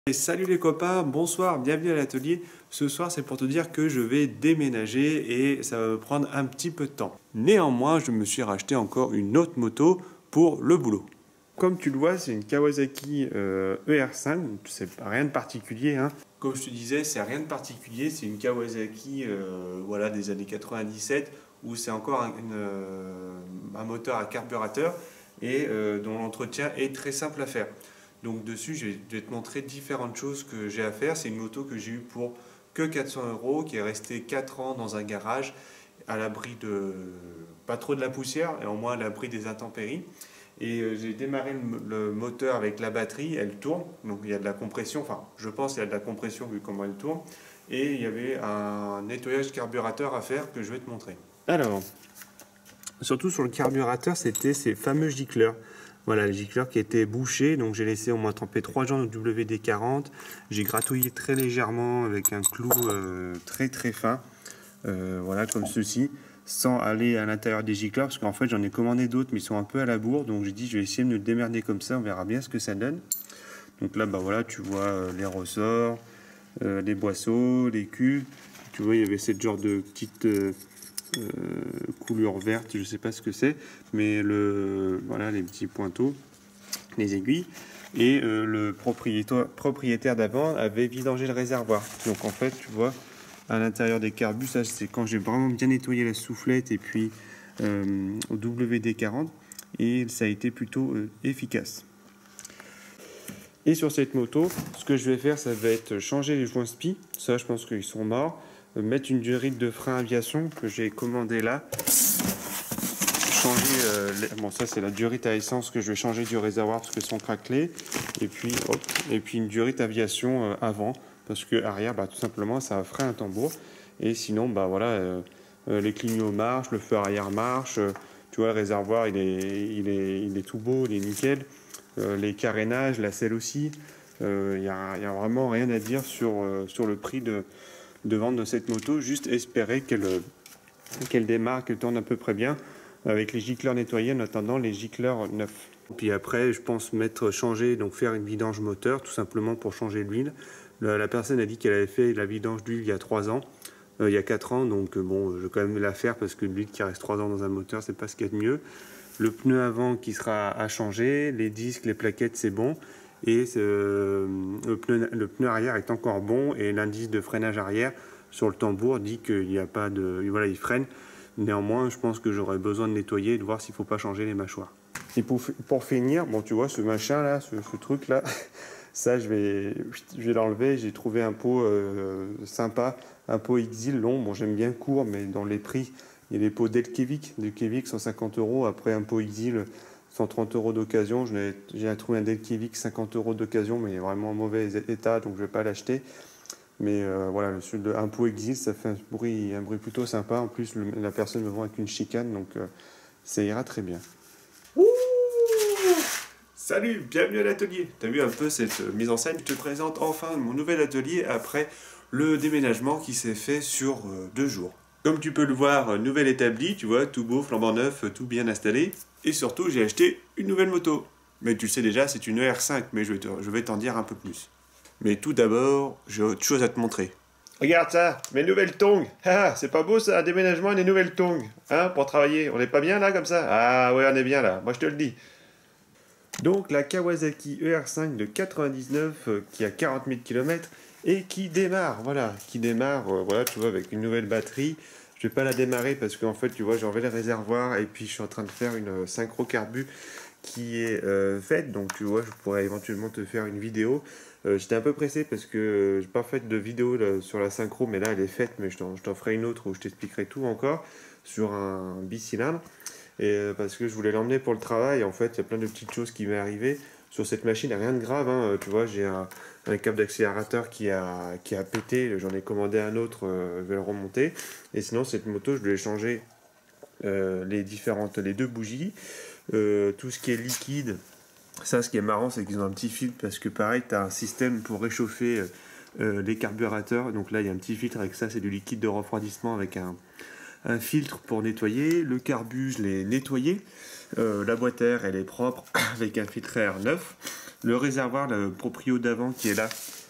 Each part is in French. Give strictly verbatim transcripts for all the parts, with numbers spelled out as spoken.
Et salut les copains, bonsoir, bienvenue à l'atelier. Ce soir c'est pour te dire que je vais déménager et ça va me prendre un petit peu de temps. Néanmoins, je me suis racheté encore une autre moto pour le boulot. Comme tu le vois, c'est une Kawasaki euh, E R cinq, c'est rien de particulier. Hein. Comme je te disais, c'est rien de particulier, c'est une Kawasaki euh, voilà, des années quatre-vingt-dix-sept où c'est encore un, une, euh, un moteur à carburateur et euh, dont l'entretien est très simple à faire. Donc dessus, je vais te montrer différentes choses que j'ai à faire. C'est une moto que j'ai eue pour que quatre cents euros, qui est restée quatre ans dans un garage, à l'abri de, pas trop de la poussière, et au moins à l'abri des intempéries. Et euh, j'ai démarré le, le moteur avec la batterie, elle tourne, donc il y a de la compression, enfin je pense qu'il y a de la compression vu comment elle tourne. Et il y avait un nettoyage carburateur à faire que je vais te montrer. Alors, surtout sur le carburateur, c'était ces fameux gicleurs. Voilà, le gicleur qui était bouché, donc j'ai laissé au moins tremper trois jours au W D quarante. J'ai gratouillé très légèrement avec un clou euh, très très fin, euh, voilà, comme ceci, sans aller à l'intérieur des gicleurs, parce qu'en fait j'en ai commandé d'autres, mais ils sont un peu à la bourre, donc j'ai dit je vais essayer de me démerder comme ça, on verra bien ce que ça donne. Donc là, bah voilà, tu vois euh, les ressorts, euh, les boisseaux, les culs, tu vois, il y avait cette genre de petite... Euh, Euh, couleur verte, je sais pas ce que c'est, mais le voilà les petits pointeaux, les aiguilles, et euh, le propriétaire, propriétaire d'avant avait vidangé le réservoir. Donc en fait, tu vois, à l'intérieur des carbus, ça c'est quand j'ai vraiment bien nettoyé la soufflette et puis euh, au W D quarante, et ça a été plutôt euh, efficace. Et sur cette moto, ce que je vais faire, ça va être changer les joints spi. Ça, je pense qu'ils sont morts. Mettre une durite de frein aviation que j'ai commandé là. Changer, euh, les... bon ça c'est la durite à essence que je vais changer du réservoir parce que sont craquelés. Et puis, hop, et puis une durite aviation euh, avant parce que arrière, bah, tout simplement, ça ferait un tambour. Et sinon, bah voilà, euh, euh, les clignots marchent, le feu arrière marche. Euh, tu vois, le réservoir, il est, il est, il est tout beau, il est nickel. Euh, les carénages, la selle aussi. Il euh, n'y a, y a vraiment rien à dire sur, euh, sur le prix de de vente de cette moto, juste espérer qu'elle qu'elle démarre, qu'elle tourne à peu près bien avec les gicleurs nettoyés en attendant les gicleurs neufs. Puis après, je pense mettre changer, donc faire une vidange moteur, tout simplement pour changer l'huile. La, la personne a dit qu'elle avait fait la vidange d'huile il y a trois ans, euh, il y a quatre ans, donc euh, bon, je vais quand même la faire parce que l'huile qui reste trois ans dans un moteur, c'est pas ce qu'il y a de mieux. Le pneu avant qui sera à changer, les disques, les plaquettes, c'est bon. Et euh, le, pneu, le pneu arrière est encore bon et l'indice de freinage arrière sur le tambour dit qu'il n'y a pas de... Voilà, il freine. Néanmoins, je pense que j'aurais besoin de nettoyer et de voir s'il ne faut pas changer les mâchoires. Et pour, pour finir, bon, tu vois, ce machin là, ce, ce truc là, ça je vais, je vais l'enlever. J'ai trouvé un pot euh, sympa, un pot Exil long. Bon, j'aime bien court, mais dans les prix, il y a les pots Delkevik, Delkevik cent cinquante euros. Après un pot Exil, cent trente euros d'occasion. J'ai trouvé un Delkevik cinquante euros d'occasion, mais il est vraiment en mauvais état, donc je ne vais pas l'acheter. Mais euh, voilà, le, un pot Exil, ça fait un bruit, un bruit plutôt sympa. En plus, le, la personne me vend avec une chicane, donc euh, ça ira très bien. Ouh, salut, bienvenue à l'atelier. Tu as vu un peu cette mise en scène? Je te présente enfin mon nouvel atelier après le déménagement qui s'est fait sur euh, deux jours. Comme tu peux le voir, nouvel établi, tu vois, tout beau, flambant neuf, tout bien installé. Et surtout, j'ai acheté une nouvelle moto. Mais tu le sais déjà, c'est une E R cinq, mais je vais t'en dire un peu plus. Mais tout d'abord, j'ai autre chose à te montrer. Regarde ça, mes nouvelles tongs. Ah, c'est pas beau ça, un déménagement et des nouvelles tongs. Hein, pour travailler. On n'est pas bien là comme ça? Ah ouais, on est bien là, moi je te le dis. Donc la Kawasaki E R cinq de quatre-vingt-dix-neuf euh, qui a quarante mille kilomètres et qui démarre, voilà, qui démarre, euh, voilà, tu vois, avec une nouvelle batterie. Je vais pas la démarrer parce qu'en fait, tu vois, j'ai enlevé le réservoir et puis je suis en train de faire une synchro carbu qui est euh, faite. Donc, tu vois, je pourrais éventuellement te faire une vidéo. Euh, J'étais un peu pressé parce que j'ai pas fait de vidéo là, sur la synchro, mais là, elle est faite. Mais je t'en ferai une autre où je t'expliquerai tout encore sur un bicylindre. Et euh, parce que je voulais l'emmener pour le travail. En fait, il y a plein de petites choses qui m'est arrivé sur cette machine. Rien de grave, hein. Tu vois, j'ai un, un câble d'accélérateur qui a, qui a pété. J'en ai commandé un autre, euh, je vais le remonter. Et sinon, cette moto, je lui ai changé euh, les différentes, les deux bougies. Euh, tout ce qui est liquide. Ça, ce qui est marrant, c'est qu'ils ont un petit filtre parce que pareil, tu as un système pour réchauffer euh, les carburateurs. Donc là, il y a un petit filtre avec ça, c'est du liquide de refroidissement avec un, un filtre pour nettoyer. Le carbu, je l'ai nettoyé. Euh, la boîte à air, elle est propre avec un filtre à air neuf. Le réservoir, le proprio d'avant qui est là,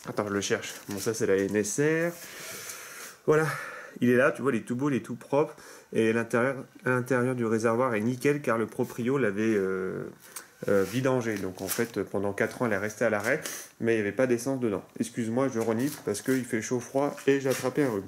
Attends, je le cherche. Bon, ça, c'est la N S R. Voilà, il est là, tu vois, il est tout beau, il est tout propre. Et l'intérieur, l'intérieur du réservoir est nickel car le proprio l'avait euh, euh, vidangé. Donc en fait, pendant quatre ans, elle est restée à l'arrêt, mais il n'y avait pas d'essence dedans. Excuse-moi, je renifle parce qu'il fait chaud-froid et j'ai attrapé un rhume.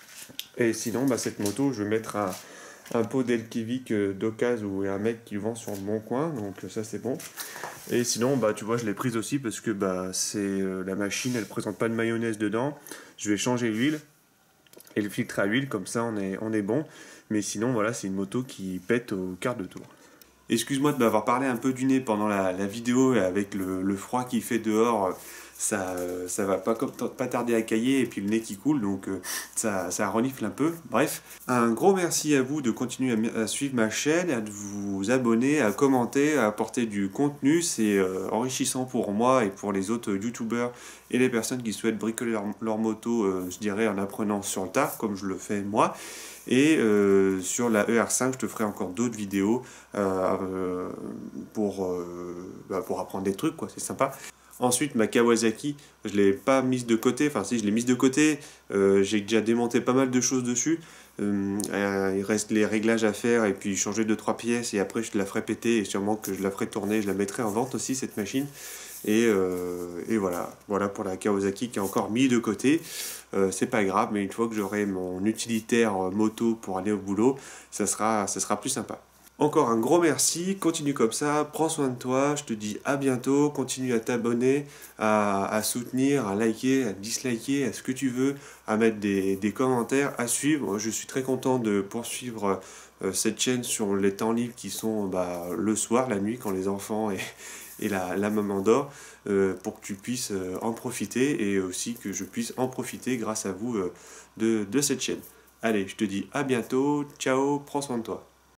Et sinon, bah, cette moto, je vais mettre un, un pot d'Elkivic euh, d'occasion où il y a un mec qui le vend sur le bon coin, donc ça c'est bon. Et sinon, bah, tu vois, je l'ai prise aussi parce que bah, c'est euh, la machine, elle ne présente pas de mayonnaise dedans. Je vais changer l'huile et le filtre à huile, comme ça on est, on est bon. Mais sinon, voilà, c'est une moto qui pète au quart de tour. Excuse-moi de m'avoir parlé un peu du nez pendant la, la vidéo, et avec le, le froid qu'il fait dehors, ça, ça va pas, pas tarder à cailler, et puis le nez qui coule, donc ça, ça renifle un peu. Bref, un gros merci à vous de continuer à, à suivre ma chaîne, à vous abonner, à commenter, à apporter du contenu. C'est euh, enrichissant pour moi et pour les autres youtubeurs et les personnes qui souhaitent bricoler leur, leur moto, euh, je dirais en apprenant sur le tard, comme je le fais moi. Et euh, sur la E R cinq, je te ferai encore d'autres vidéos euh, euh, pour, euh, bah, pour apprendre des trucs, quoi, c'est sympa. Ensuite, ma Kawasaki, je ne l'ai pas mise de côté, enfin si, je l'ai mise de côté, euh, j'ai déjà démonté pas mal de choses dessus. Euh, euh, il reste les réglages à faire et puis changer deux trois pièces, et après je te la ferai péter et sûrement que je la ferai tourner, je la mettrai en vente aussi, cette machine. Et, euh, et voilà, voilà pour la Kawasaki qui est encore mis de côté. Euh, c'est pas grave, mais une fois que j'aurai mon utilitaire moto pour aller au boulot, ça sera, ça sera plus sympa. Encore un gros merci, continue comme ça, prends soin de toi, je te dis à bientôt, continue à t'abonner, à, à soutenir, à liker, à disliker, à ce que tu veux, à mettre des, des commentaires, à suivre. Je suis très content de poursuivre euh, cette chaîne sur les temps libres qui sont bah, le soir, la nuit, quand les enfants et, et la, la maman dort, euh, pour que tu puisses euh, en profiter, et aussi que je puisse en profiter grâce à vous euh, de, de cette chaîne. Allez, je te dis à bientôt, ciao, prends soin de toi.